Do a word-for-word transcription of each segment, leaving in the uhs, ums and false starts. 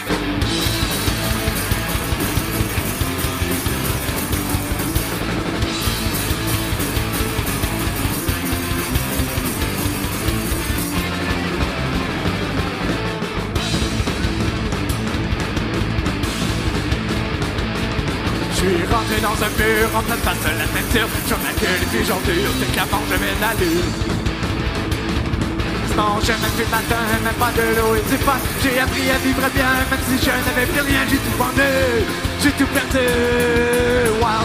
Je suis rentré dans un mur en pleine face de la nature. Sur ma gueule et puis j'endure, c'est qu'avant j'avais l'allure. Sinon j'ai même plus le matin, même pas de l'eau et du pain. J'ai appris à vivre bien, même si je n'avais plus rien. J'ai tout vendu, j'ai tout perdu. Wow.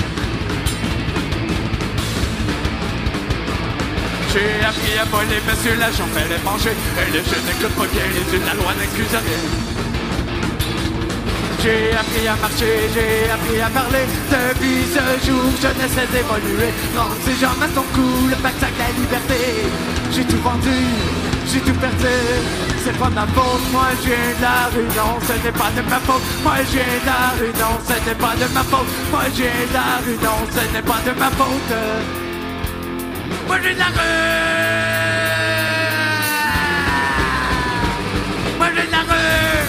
J'ai appris à voler, monsieur l'agent fallait manger. Et le jeu n'écoute pas bien, les yeux de la loi n'excuse rien. J'ai appris à marcher, j'ai appris à parler. Depuis ce jour, je ne cesse d'évoluer. Rendre ces gens à son cou, le pacte avec la liberté. J'ai tout vendu, j'ai tout perdu. C'est pas de ma faute, moi je viens de la rue. Non, ce n'est pas de ma faute, moi je viens de la rue. Non, ce n'est pas de ma faute, moi je viens de la rue. Non, ce n'est pas de ma faute. Moi je viens de la rue. Moi je viens de la rue.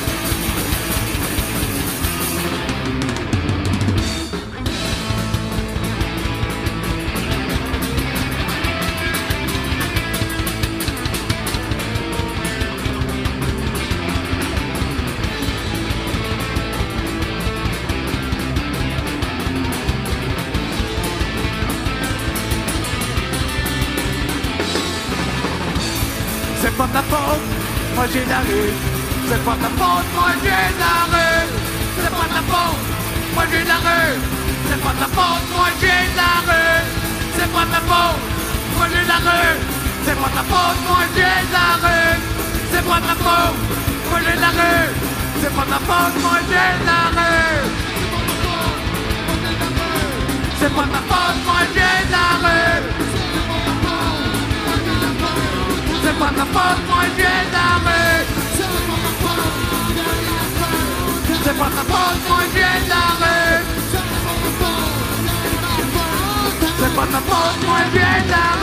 C'est pas ta faute, moi j'ai la rue. C'est pas ta faute, moi j'ai la rue. C'est pas ta faute, moi j'ai la rue. C'est pas ta faute, moi j'ai la rue. C'est pas ta faute, moi j'ai la rue. C'est pas ta faute, moi j'ai la rue. C'est pas ta faute, moi j'ai la rue. C'est pas ta faute, moi j'ai la rue. C'est pas ta faute, moi j'ai la rue. C'est pas ta faute, moi j'ai la rue. C'est pas ta faute, moi j'ai la rue. C'est pas ta faute, moi j'ai la rue.